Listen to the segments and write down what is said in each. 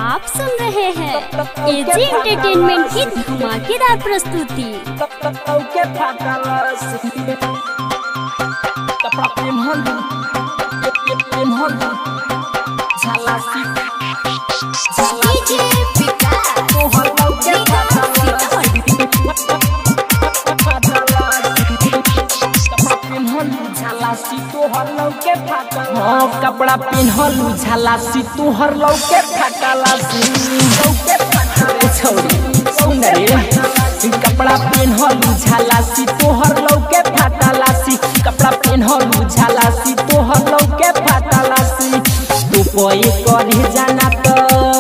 आप सुन रहे हैं एजी एंटरटेनमेंट की धमाकेदार प्रस्तुति। कपड़ा पिन्हलू झालासी तोहर लौके फाटलासी छोड़ी सुन रे कपड़ा पिन्हलू झालासी तोहर लौके फाटलासी कपड़ा पिन्हलू झालासी तोहर लौके फाटलासी तू कोई करे जाना तो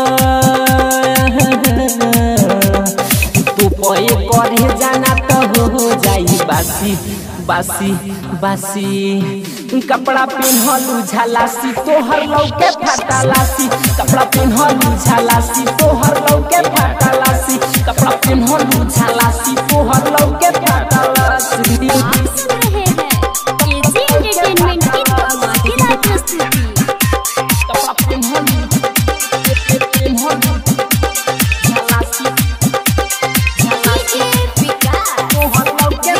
तू कोई करे जाना तो हो जाई बासी बासी बासी कपड़ा पिन्हलू झालासी तोहर लौके फाटलासी कपड़ा पिन्हलू झालासी तोहर लौके फाटलासी कपड़ा पिन्हलू झालासी तोहर लौके फाटलासी। आप सुन रहे हैं एजी एंटरटेनमेंट की धमाकेदार प्रस्तुति। कपड़ा पिन्हलू झालासी तोहर लौके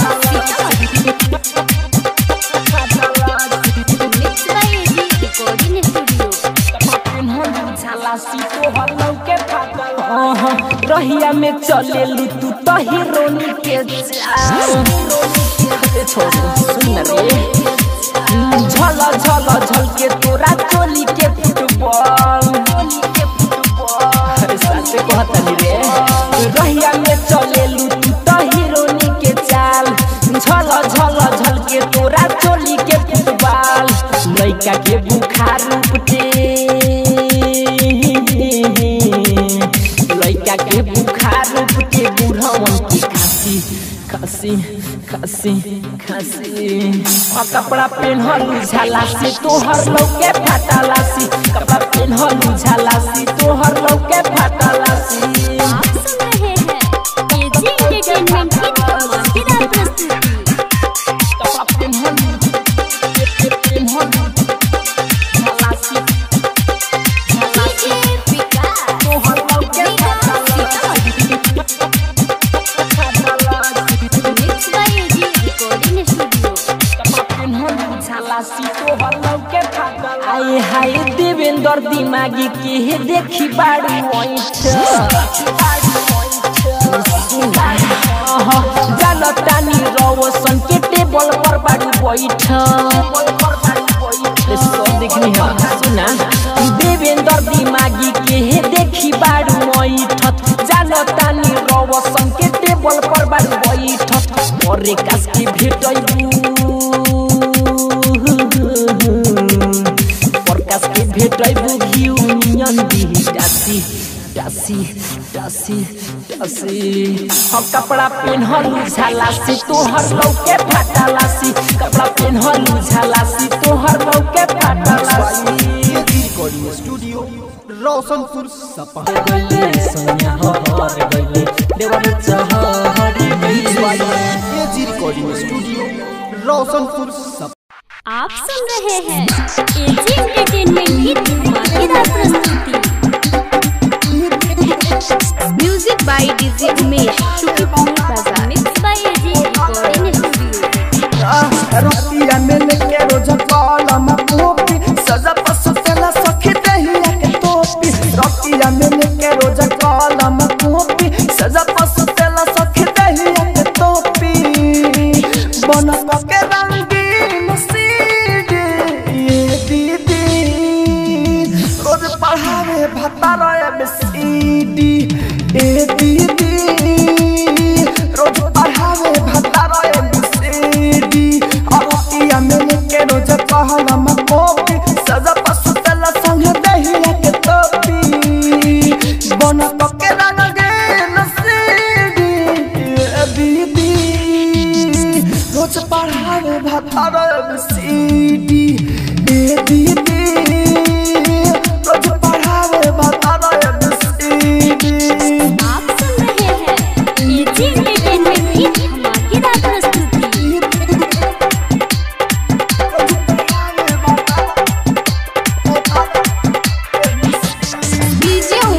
रहिया में चलेलू तू तो हीरोनी के सुन रे झल झल झल के तोरा चोली के फुटबॉल साथे कहतनी रे रहिया में चलेलू तू तो हीरोनी के चाल झल झल झल के तोरा चोली के फुटबॉल लइका के बुखार उपटे लइका के बुखार उपटे बुढ़वन की खांसी खांसी खांसी खांसी कपड़ा पेन्हलू झालासी तोहर लौके फाटलासी कपड़ा पेन्हलू झालासी तोहर लौके फाटलासी। आप सुन रहे हैं एजी एंटरटेनमेंट की धमाकेदार प्रस्तुति। कपड़ा पेन्हलू झालासी तोहर लौके आए हाय देवेंद्र दिमागी के देखी बाड़ी जानतानी रोशन के टेबल पर बाड़ी बैठ देखनी है सुना देवेंद्र दिमागी के देखी बाड़ी बैठत जानतानी रोशन के टेबल पर बाड़ी बैठत और कास की भेटैबू प्रकाश के भेटैबू यूनियन दी डासी डासी डासी डासी कपड़ा पेन्हलू झालासी तोहर लौके फाटलासी कपड़ा पेन्हलू झालासी तोहर लौके फाटलासी। रिकॉर्डिंग स्टूडियो रोशनपुर सपा सोनिया हर गइले देवर चहरी एजी रिकॉर्डिंग स्टूडियो रोशनपुर सपा। आप सुन रहे हैं एजी एंटरटेनमेंट की धमाकेदार प्रस्तुति। म्यूजिक बाय डीजे उमेश शुक्रिया बाजार mix by AG recording studio. रतिया में लेके रोज कलम कॉपी सजा पसतेला सखी दहिया के टोपी रतिया में लेके रोज कलम कॉपी सजा पसतेला सखी दहिया के टोपी बन के रंगीन सीडी ये दीदी रोज पढ़ावे भतारा एबीसीडी ए दीदी रोज पढ़ावे भतारा एबीसीडी अरतिया में लेके रोज कहलम कॉपी सजा पसतेला संग दहिया के टोपी बन के रंगीन सीडी ए दीदी रोज पढ़ावे भतारा एबीसीडी ए दीदी रोज पढ़ावे भतारा एबीसीडी। आप सुन रहे हैं एजी एंटरटेनमेंट की धमाकेदार प्रस्तुति। डीजे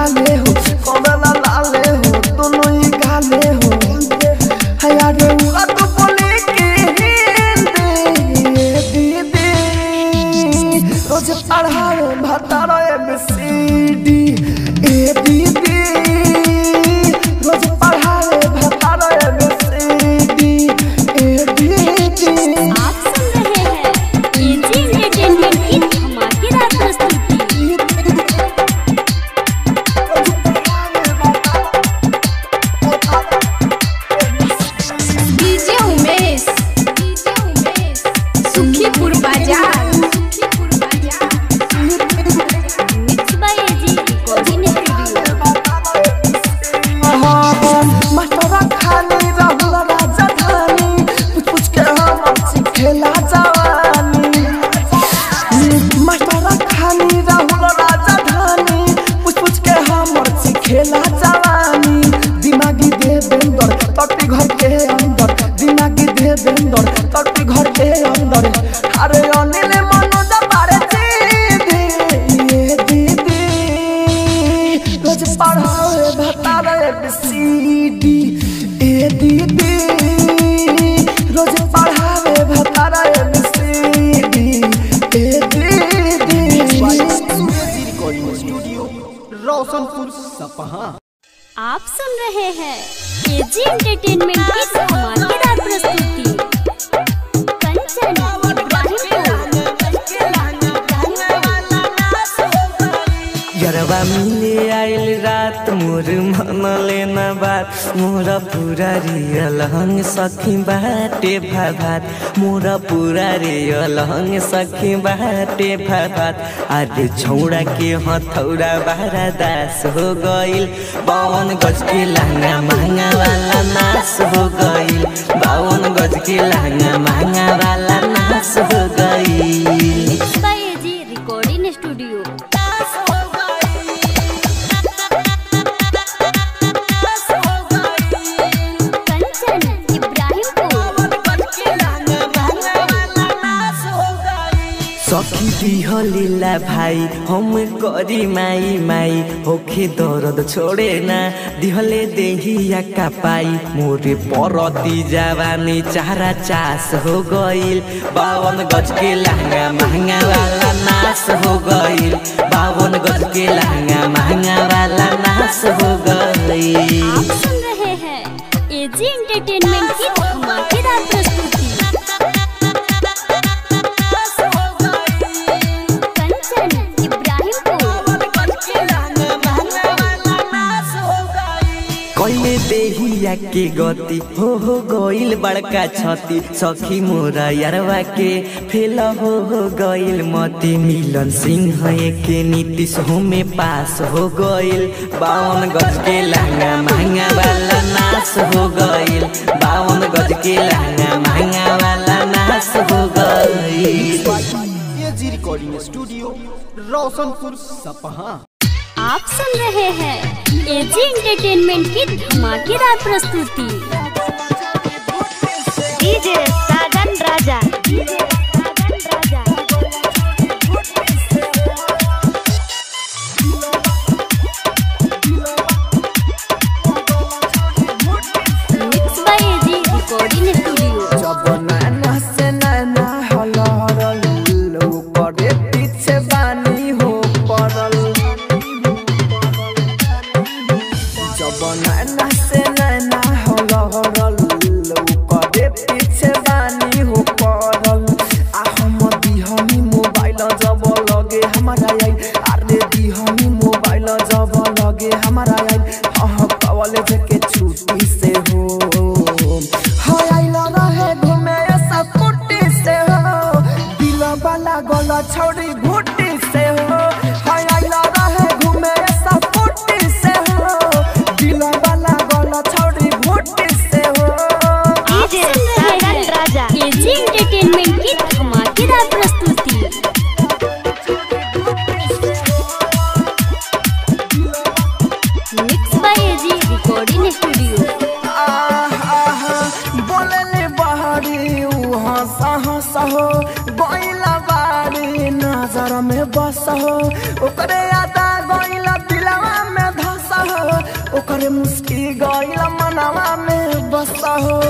गाले हो कमला लाले हो दोनों ही गाले हो है यार उड़ा तो बोले के दीदी रोज पढ़ावे भतारा ABCD ए दीदी रोज पढ़ावे भतारा ABCD ए दीदी। आप सुन रहे हैं एजी एंटरटेनमेंट की धमाकेदार प्रस्तुति। डीजे उमेश सुखीपुर बाजार mix by AG recording studio. मटरा खाली राहुल राजधानी पूछ के हम खेला जवानी मटरा खाली राहुल राजधानी पूछ के हम खेला जवानी दिमागी देवेंद्र तटी घर के अंदर दिमागी देवेंद्र तटी घर के अंदर अरे अनिल मनोज पारे दीदी रोज पढ़ावे भतारा ABCD ए दीदी रोज पढ़ावे भतारा ABCD ए दीदी। एजी रिकॉर्डिंग स्टूडियो रोशनपुर सपहा। आप सुन रहे हैं एजी एंटरटेनमेंट की धमाकेदार प्रस्तुति। कंचन यरवा मिले आइल रात मोर मन लेना बात मोरा पूरा रियल हंग सखी बाटे भात मोरा पूरा रियल हंग सखी बाटे भात आज छौड़ा के हथौड़ा बारा दास हो गइल 52 गज के लहंगा महंगा वाला नाश हो गइल 52 गज के लहंगा महंगा वाला नाश हो गइल। Mix by AG recording studio. कंचन सखी दिहलीला भाई हम करी माई माई होखे दर्द छोड़े ना दिहले देहिया का पाई मोरे परती जवानी चारा चास हो गइल 52 गज के लहंगा महंगा वाला नाश हो गइल 52 गज के लहंगा महंगा वाला नाश हो गइल। आप सुन रहे हैं एजी एंटरटेनमेंट की धमाकेदार प्रस्तुति। कइले देहिया के गति हो गइल बड़का छती सखी मोरा यारवा के फेल हो गइल मती मिलन सिंह के नीतीश हो में पास हो गइल 52 गज के लहंगा महंगा वाला नाश हो गइल 52 गज के लहंगा महंगा वाला नाश हो गइल। एजी रिकॉर्डिंग स्टूडियो रोशनपुर सपहा। आप सुन रहे हैं एजी एंटरटेनमेंट की धमाकेदार प्रस्तुति। DJ Sajan Raja mix by AG recording studio. जब नैना से नैना हलरल करे पीछे बानी हो पड़ल जब नैना से नैना हलरल करे पीछे बानी हो पड़ल आ हम दिहनी मोबाइल जब लगे हमारा आई अरे दिहनी मोबाइल जब लगे हमारा आई हाँ कॉलेज के छुट्टी से हो वाला गोला छोड़ी घुट्टी से हो हाय आइला रहे घूमे सब फुट्टी से हो दिला वाला गोला छोड़ी घुट्टी से हो। DJ Sajan Raja AG entertainment की धमाकेदार प्रस्तुति। Mix by AG recording studio. बोले बहरी हंसा हंसा हो गइला बाड़ी नजर में बस हो ओकरे यादा गइला दिलवा में ओकरे मुस्की गइल मनवा में बसा हो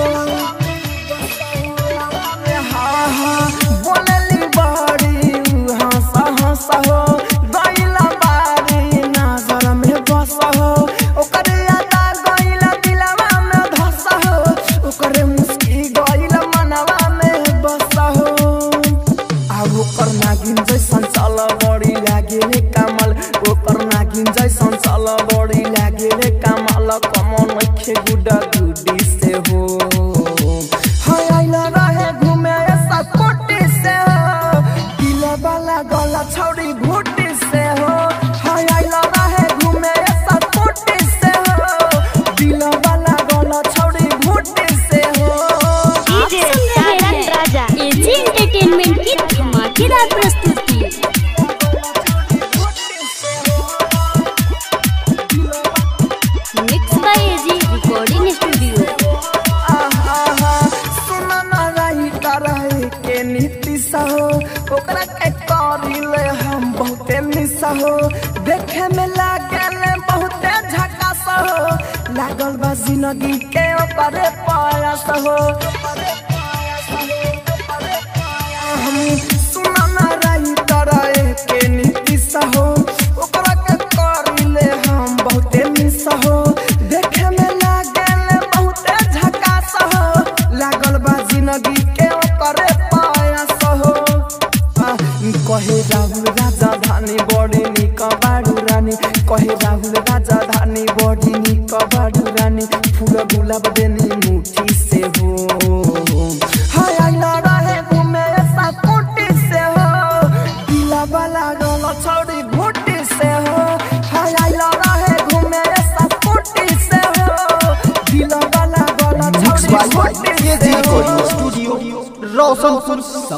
हाँ हाँ बोलेली बड़ी हंसा हंसा हो गइला बारी नजर में बसा हो ओकरे यादा गइला दिलवा में धसा हो ओकरे मुस्की गइल मनवा में बसा हो अब ओकर नागिन जैसन चल बड़ी लागे रे कमल ओकर नागिन जैसन चल बड़ी लागे रे कमल कमन नखे गुडा गुडी से हो हाय आइला रहे घूमे ऐसा कोटी से हो दिल वाला गला छौड़ी घुटी से हो हाय आइला रहे घूमे ऐसा कोटी से हो दिल वाला गला छौड़ी घुटी से हो आप सुन रहे हैं राजा एजी एंटरटेनमेंट की धमाकेदार प्रस्तुति। Mix by AG recording studio. सुना ना रही तरह के नीति सहो ओकरा के करिले हम बहुते निसा हो देखे में लागले बहुते झकास हो लागल बा जिंदगी के ओकरे पायास हो सुना ना रही तरह के नीति सहो ओकरा के करिले हम बहुते निसा हो देखे में लागले बहुते झकास हो लागल बा जिंदगी के ओकरे पायास हो कहे राहुल राजधानी बड़ी निक बाडू रानी कहे राहुल राजधानी बड़ी निक बाडू रानी फूल गुलाब देनी मुठी से हो हाय आइला रहे घूमे ऐसा कोटी से हो दिला वाला गला छौड़ी घुटी से हो हाय आइला रहे घूमे ऐसा कोटी से हो दिला वाला गला छौड़ी घुटी से हो स्टूडियो रोशनपुर